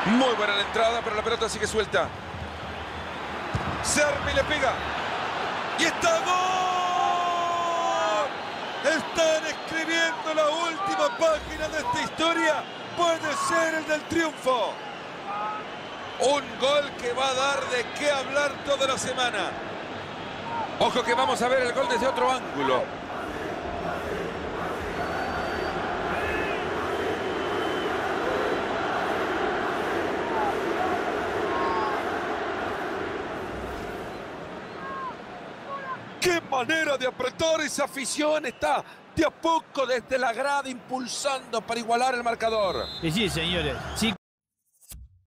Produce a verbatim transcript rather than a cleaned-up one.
Muy buena la entrada, pero la pelota sigue suelta. Servi le pega. ¡Y está gol! Están escribiendo la última página de esta historia. Puede ser el del triunfo. Un gol que va a dar de qué hablar toda la semana. Ojo que vamos a ver el gol desde otro ángulo. ¡Qué manera de apretar! Esa afición está de a poco desde la grada impulsando para igualar el marcador. Y sí, señores, si